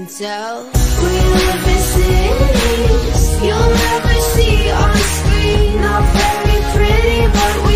tell. We live in cities you'll never see on screen. Not very pretty, but